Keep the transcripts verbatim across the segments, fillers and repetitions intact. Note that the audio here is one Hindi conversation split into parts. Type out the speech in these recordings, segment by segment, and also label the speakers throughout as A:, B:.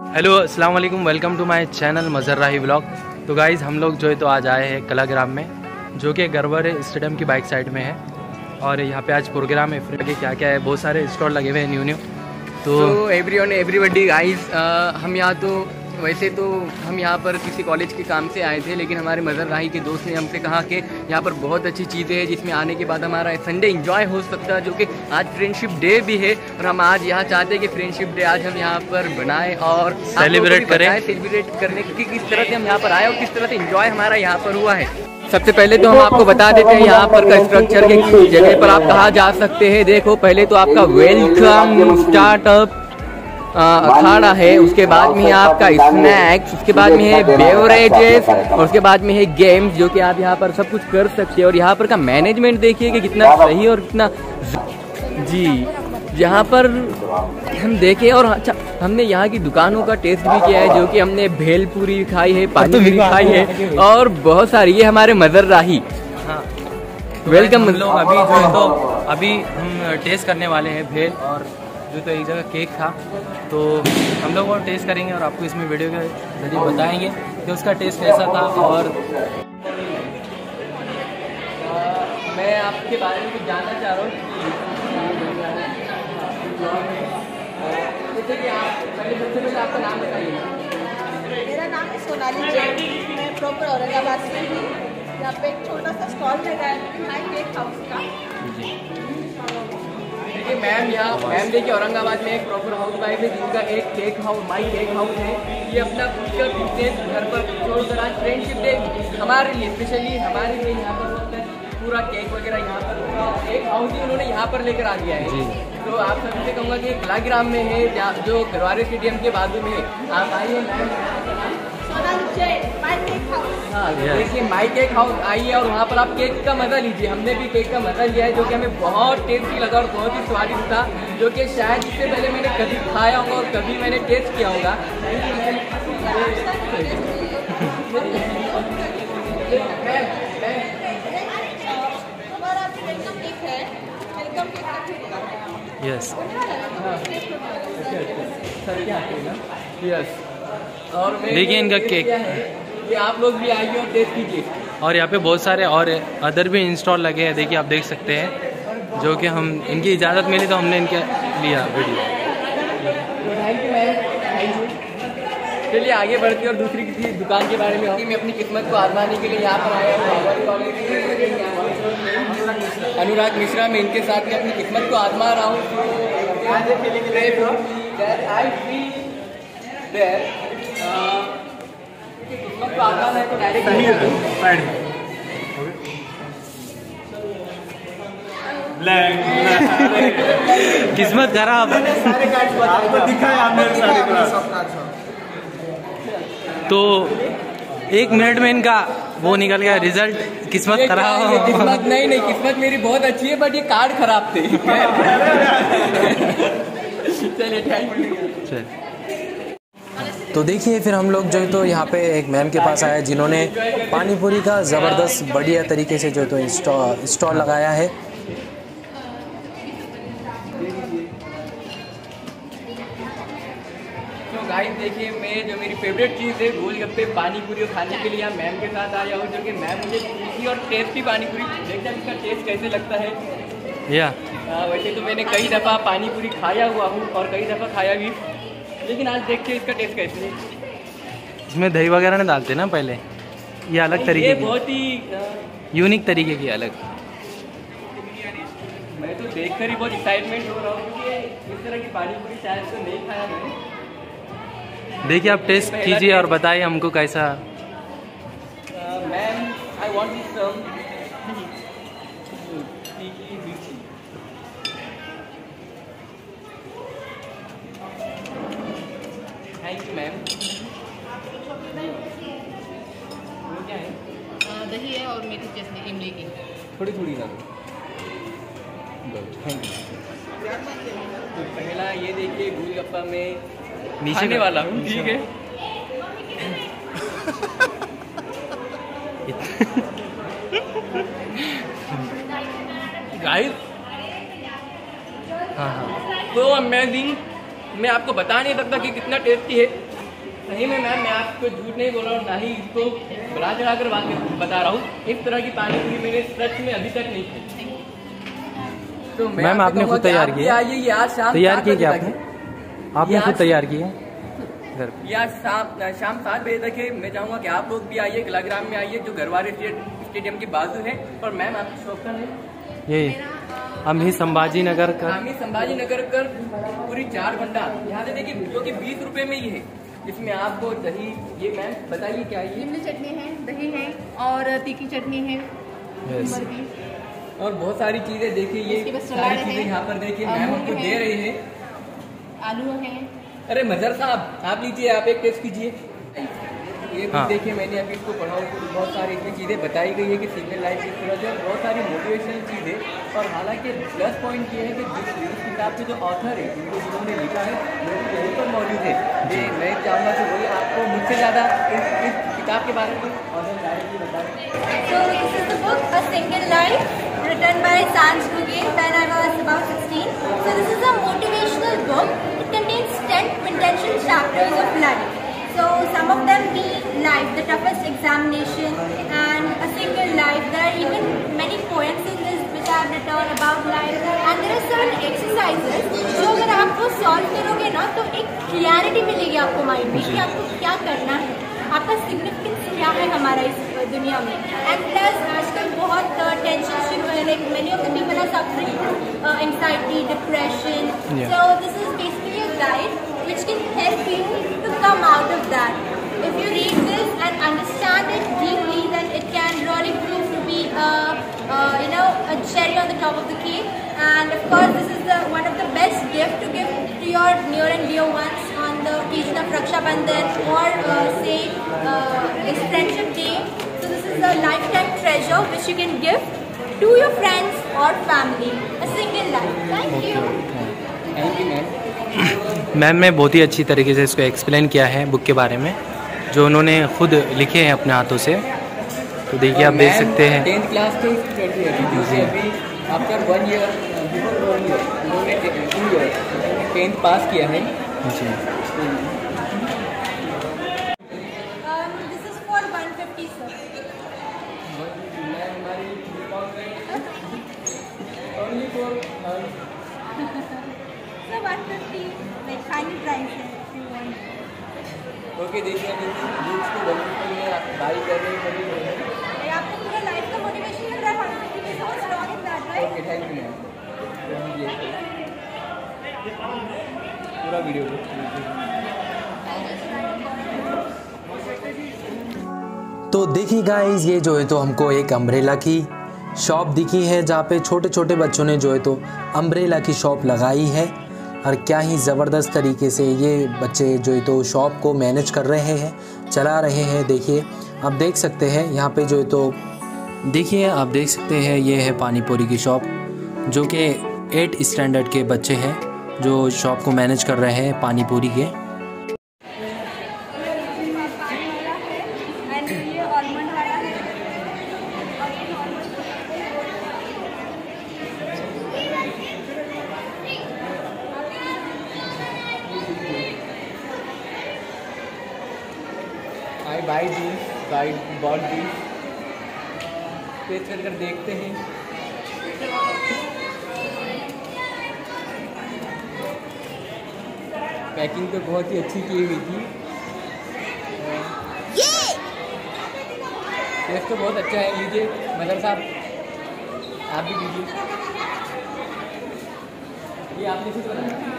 A: हेलो अस्सलाम वालेकुम, welcome to my channel Mazhar Rahi vlog. तो गाइज़ हम लोग जो है तो आज आए हैं कलाग्राम में, जो कि गरवर स्टेडियम की बाइक साइड में है। और यहाँ पे आज प्रोग्राम है, फिर क्या क्या है, बहुत सारे स्टॉल लगे हुए हैं न्यू न्यू। तो
B: एवरीवन एवरीबडी गाइस, हम यहाँ तो वैसे तो हम यहाँ पर किसी कॉलेज के काम से आए थे, लेकिन हमारे मज़हर राही के दोस्त ने हमसे कहा कि यहाँ पर बहुत अच्छी चीज़ें हैं जिसमें आने के बाद हमारा संडे एंजॉय हो सकता है, जो कि आज फ्रेंडशिप डे भी है। और हम आज यहाँ चाहते हैं कि फ्रेंडशिप डे आज हम यहाँ पर बनाएं और
A: सेलिब्रेट करें
B: सेलिब्रेट करने की किस तरह से हम यहाँ पर आए और किस तरह से एंजॉय हमारा यहाँ पर हुआ है। सबसे पहले तो हम आपको बता देते हैं यहाँ पर का स्ट्रक्चर के जगह पर आप कहाँ जा सकते हैं। देखो, पहले तो आपका वेलकम स्टार्टअप अखाड़ा है, उसके बाद में आपका स्नैक्स, उसके बाद में है बेवरेजेस और उसके बाद में है गेम्स, जो कि आप यहाँ पर सब कुछ कर सकते हैं। और यहाँ पर का मैनेजमेंट देखिए कि कितना सही और कितना जी यहाँ पर हम देखे। और अच्छा, हमने यहाँ की दुकानों का टेस्ट भी किया है, जो कि हमने भेलपूरी खाई है, पानी पूरी खाई है और बहुत सारी। ये हमारे मज़हर राही।
A: हाँ,
B: वेलकम।
A: हम लोग अभी जो है तो अभी हम टेस्ट करने वाले हैं भेल, और जो तो एक जगह केक था, तो हम लोग वो टेस्ट करेंगे और आपको इसमें वीडियो के जरिए बताएंगे कि उसका टेस्ट कैसा था। और
B: मैं आपके बारे में कुछ जानना चाह रहा हूँ जैसे कि आप पहले सबसे पहले आपका नाम बताइए।
C: मेरा नाम है सोनाली जैन, मैं प्रॉपर औरंगाबाद से हूँ। यहाँ पे एक छोटा सा स्टॉल लगा है माई केक हाउस का।
B: देखिए मैम, यहाँ मैम देखिए औरंगाबाद में एक प्रॉपर हाउस वाइफ है जिनका एक cake house my cake house है। ये अपना खुद का बिजनेस घर पर छोड़कर आज फ्रेंडशिप डे हमारे लिए, स्पेशली हमारे लिए यहाँ पर पूरा केक वगैरह यहाँ पर केक हाउस ही उन्होंने यहाँ पर लेकर आ दिया है। तो आप सभी से कहूँगा कि कलाग्राम में है, जो गरवारे स्टेडियम के बाजू में है। आप आइए मैम, हाँ देखिए माई केक हाउस आइए और वहाँ पर आप केक का मज़ा लीजिए। हमने भी केक का मज़ा लिया है, जो कि हमें बहुत टेस्टी लगा और बहुत ही स्वादिष्ट था, जो कि शायद इससे पहले मैंने कभी खाया होगा और कभी मैंने टेस्ट किया होगा।
A: यस
B: यस और
A: देखिए इनका केक,
B: ये आप लोग भी आइए और टेस्ट कीजिए।
A: और यहाँ पे बहुत सारे और अदर भी इंस्टॉल लगे हैं, देखिए आप देख सकते हैं, जो कि हम इनकी इजाज़त मिली तो हमने इनके लिया video.
B: Thank you ma'am, thank you. चलिए आगे बढ़ते और दूसरी किसी दुकान के बारे में मैं अपनी किस्मत को आजमाने के लिए यहाँ पर आया हूँ। अनुराग मिश्रा, मैं इनके साथ में अपनी किस्मत को आजमा रहा हूँ। किस्मत को आजमाना है तो डायरेक्ट
A: किस्मत खराब तो एक मिनट में इनका वो निकल गया रिजल्ट, किस्मत खराब।
B: किस्मत नहीं नहीं किस्मत मेरी बहुत अच्छी है, बट ये कार्ड खराब थे। चलिए थैंक यू।
A: तो देखिए फिर हम लोग जो है तो यहाँ पे एक मैम के पास आए, जिन्होंने पानी पूरी का ज़बरदस्त बढ़िया तरीके से जो तो स्टॉल स्टॉल लगाया है।
B: गाइस देखिए, मैं जो मेरी फेवरेट चीज़ है गोलगप्पे पानी पूरी खाने के लिए मैम के साथ आया हूँ, जो कि मैम मुझे टेस्टी और टेस्टी पानी पूरी देखते हैं इसका टेस्ट कैसे लगता है।
A: या
B: आ, वैसे तो मैंने कई दफ़ा पानी पूरी खाया हुआ हूँ और कई दफ़ा खाया भी, लेकिन आज देखते हैं इसका टेस्ट कैसे है।
A: इसमें दही वगैरह नहीं डालते ना पहले, ये अलग तरीके की,
B: बहुत ही
A: यूनिक तरीके की अलग।
B: मैं तो देखकर ही बहुत एक्साइटमेंट हो रहा हूँ, क्योंकि इस तरह की पानी पूरी शायद तो नहीं खाया मैंने।
A: देखिए आप टेस्ट कीजिए और बताइए हमको कैसा।
B: Ma'am I want this some thank you ma'am. वो क्या है?
C: दही है और मीठी चटनी इमली की,
B: थोड़ी थोड़ी ना। Thank you. तो पहला ये देखिए गोलगप्पा में
A: नीचे
B: खाने वाला हूँ, ठीक है। गाइस
A: हाँ हाँ
B: तो अमेजिंग, मैं आपको बता नहीं सकता कि कितना टेस्टी है। सही में मैम मैं आपको झूठ नहीं बोल रहा हूँ, ना ही इसको बड़ा चढ़ा कर बता रहा हूँ। इस तरह की पानी पूरी मैंने सच में अभी तक नहीं खाई। तो
A: मैम आपने खुद तैयार की है?
B: ये आज शाम
A: तैयार की क्या आपने? आपने खुद तैयार की है?
B: ये आज शाम शाम सात बजे तक है। मैं चाहूँगा कि आप लोग भी आइए, कलाग्राम में आइए जो गरवारे स्टेडियम की बाजू है। और मैम आपकी शॉप का है
A: ये अमी संभाजी नगर का,
B: अमी संभाजी नगर कर पूरी चार घंटा यहाँ से देखिए, जो कि बीस रुपए में ही है। इसमें आपको दही, ये मैम बताइए क्या है?
C: इमली चटनी है, दही है और तीखी चटनी है।
A: यस।
B: और बहुत सारी चीजें देखिए, ये सारी चीजें यहाँ पर देखिए मैम हमको दे रही है।
C: आलू है।
B: अरे मजहर साहब आप लीजिए, आप एक टेस्ट कीजिए। ये भी
A: हाँ।
B: देखिए, मैंने अभी इसको पढ़ा हूँ, बहुत सारी इसमें चीज़ें बताई गई है कि सिंगल लाइफ किस तरह से, बहुत सारी मोटिवेशनल चीज़ें। और हालांकि प्लस पॉइंट ये है कि जिस इस किताब के जो ऑथर है, जिनको जिन्होंने लिखा है, वो भी यहीं पर मौजूद है। ये मैं चाहूँगा कि वही आपको मुझसे ज़्यादा इस, इस किताब के बारे में ऑथर डायरेक्टली बताएं।
C: So this is the book A Single Life, written by Sanj Gugge when I was about sixteen. So this is a motivational book. It contains ten quintessential chapters of life. So some of them be life, the toughest examination, and a single life. There are even many poems in this which I have written about life, and there are certain exercises जो अगर आप वो solve करोगे ना तो एक clarity मिलेगी आपको माइंड में कि आपको क्या करना है, आपका सिग्निफिकेंस क्या है हमारा इस दुनिया में। एंड प्लस आजकल बहुत टेंशन शुरू है, like many of the people are suffering anxiety, depression. So this is basically a guide which can help you to come out of that. If you read this and understand it deeply, then it can really prove to be a, a you know a cherry on the top of the cake. And of course, this is the one of the best gift to give to your near and dear ones on the occasion of Raksha Bandhan or uh, say uh, it's Friendship Day. So this is a lifetime treasure which you can give to your friends or family. A single life. Thank you.
B: Thank you ma'am.
A: Ma'am ने बहुत ही अच्छी तरीके से इसको एक्सप्लेन किया है बुक के बारे में, जो उन्होंने खुद लिखे हैं अपने हाथों से। तो देखिए आप देख सकते हैं
B: टेंथ क्लास के स्टूडेंट है, जो कि अभी after one year before one year उन्होंने टू ईयर टेंथ पास किया है
A: जी।
C: Um, this is for one fifty, sir. So one fifty, like final price है if you want.
B: ओके देखिए, अभी बुक्स को वन फिफ्टी में आप बाई कर रहे हैं।
C: ये आपको पूरा लाइफ का मोटिवेशन मिल रहा है, one fifty में so strong in that, right?
B: Okay thank you ma'am. पूरा वीडियो
A: तो देखिए गाइस, ये जो है तो हमको एक अम्ब्रेला की शॉप दिखी है, जहाँ पे छोटे छोटे बच्चों ने जो है तो अम्ब्रेला की शॉप लगाई है। और क्या ही ज़बरदस्त तरीके से ये बच्चे जो है तो शॉप को मैनेज कर रहे हैं, चला रहे हैं। देखिए आप देख सकते हैं यहाँ पे जो है तो देखिए आप देख सकते हैं ये है पानी पूरी की शॉप, जो कि एट स्टैंडर्ड के बच्चे हैं जो शॉप को मैनेज कर रहे हैं पानी पूरी के।
C: And ये almond वाला है।
B: I buy this, buy bought this, page कर कर देखते हैं। पैकिंग तो बहुत ही अच्छी की हुई थी, टेस्ट तो बहुत अच्छा है। लीजिए मदर साहब, आप भी लीजिए। ये आपने खुद बनाया,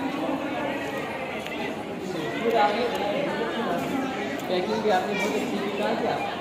B: पैकिंग भी आपने बहुत अच्छी की। कहाँ से आप